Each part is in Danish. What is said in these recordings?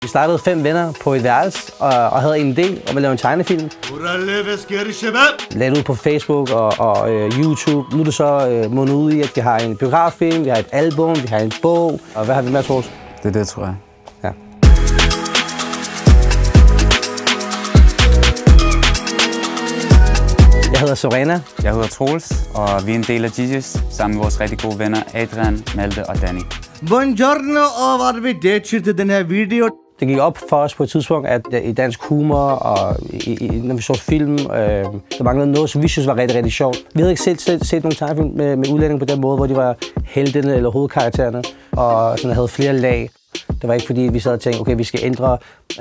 Vi startede 5 venner på et værelse og havde en idé om at lave en tegnefilm. Lagde ud på Facebook og YouTube. Nu er det så mundet ud i, at vi har en biograffilm, vi har et album, vi har en bog. Og hvad har vi med, Troels? Det er det, tror jeg. Ja. Jeg hedder Sorena. Jeg hedder Troels, og vi er en del af Gigi's, sammen med vores rigtig gode venner Adrian, Malte og Danny. Buongiorno og arrivederci til den her video. Det gik op for os på et tidspunkt, at i dansk humor og når vi så film, der manglede noget, som vi synes var rigtig, rigtig sjovt. Vi havde ikke selv set nogen tegnefilm med udlændinge på den måde, hvor de var heltene eller hovedkaraktererne, og sådan havde flere lag. Det var ikke fordi, vi sad og tænkte, okay, vi skal ændre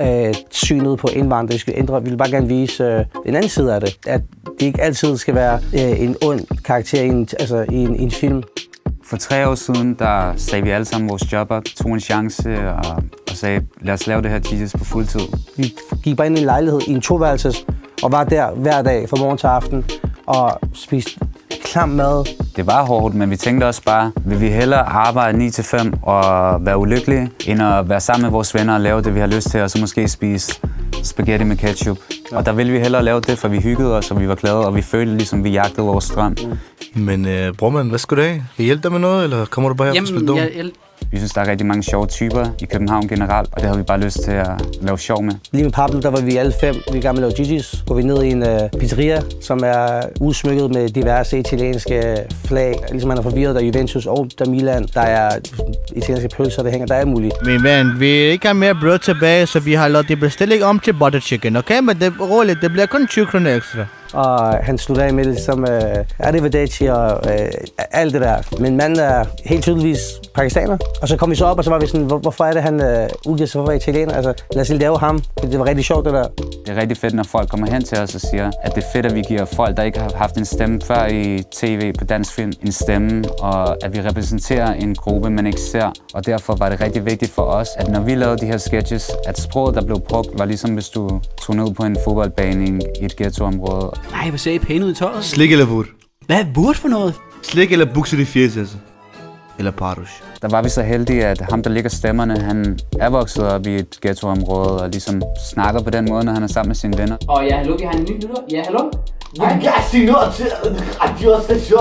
synet på indvandrere. Vi ville bare gerne vise en anden side af det. At det ikke altid skal være en ond karakter i en film. For 3 år siden, der sagde vi alle sammen vores job op, tog en chance og sagde, lad os lave det her Gigi's på fuldtid. Vi gik bare ind i en lejlighed i en 2-værelses og var der hver dag fra morgen til aften og spiste klam mad. Det var hårdt, men vi tænkte også bare, vil vi hellere arbejde 9-5 og være ulykkelige, end at være sammen med vores venner og lave det, vi har lyst til, og så måske spise spaghetti med ketchup. Ja. Og der ville vi hellere lave det, for vi hyggede os, og vi var glade, og vi følte ligesom, vi jagtede vores drøm. Men brormand, hvad skal du have? Kan jeg hjælpe dig med noget, eller kommer du bare her for at spille dum? Vi synes, der er rigtig mange sjove typer i København generelt, og det har vi bare lyst til at lave sjov med. Lige med Pablo, der var vi alle 5. Vi er gerne med at lave Gigi's. Går vi ned i en pizzeria, som er udsmykket med diverse italienske flag. Ligesom man er forvirret, der er Juventus og der er Milan. Der er italienske pølser, der hænger. Der er muligt. Men ven, vi ikke har mere brød tilbage, så vi har lavet det bestilling om til butter chicken, okay? Men det roligt, det bliver kun 20 kroner ekstra. Og han slutter af med det som arrivederci og alt det der. Men manden er helt tydeligvis pakistaner. Og så kom vi så op, og så var vi sådan, hvorfor er det, han udgiver sig for at være italiener? Altså, lad os lige lave ham. Det var rigtig sjovt, det der. Det er rigtig fedt, når folk kommer hen til os og siger, at det er fedt, at vi giver folk, der ikke har haft en stemme før i tv på dansk film, en stemme, og at vi repræsenterer en gruppe, man ikke ser. Og derfor var det rigtig vigtigt for os, at når vi lavede de her sketches, at sproget, der blev brugt, var ligesom hvis du tog ned på en fodboldbane i et ghettoområde. Nej, hvor ser I pæne ud i tøjet? Slik eller vurt? Hvad er vurt for noget? Slik eller bukser i fjes, altså. Eller parush. Der var vi så heldige, at ham, der ligger stemmerne, han er vokset op i et ghettoområde og ligesom snakker på den måde, når han er sammen med sine venner. Ja, hallo, vi har en ny lytter. Ja, hallo? Jeg kan sige noget til radiostation.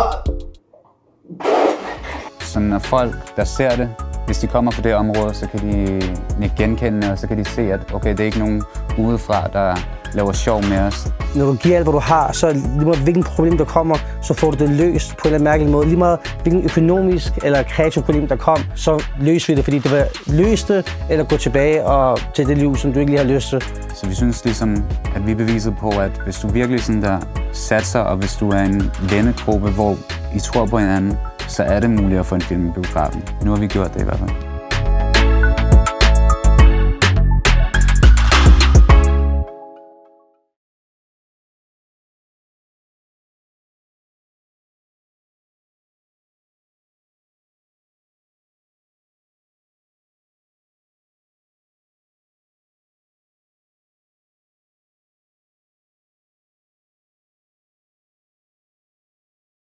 Så når folk, der ser det, hvis de kommer fra det område, så kan de genkende, og så kan de se, at okay, det er ikke nogen udefra, der laver sjov med os. Når du giver alt, hvad du har, så lige meget hvilken problem der kommer, så får du det løst på en eller anden mærkelig måde. Lige meget hvilken økonomisk eller kreativ problem der kom, så løser vi det, fordi det var løst det, eller gå tilbage og til det liv, som du ikke lige har lyst til. Så vi synes ligesom, at vi beviser på, at hvis du virkelig sådan der satser, og hvis du er en vennegruppe, hvor I tror på hinanden, så er det muligt at få en film i biografen. Nu har vi gjort det i hvert fald.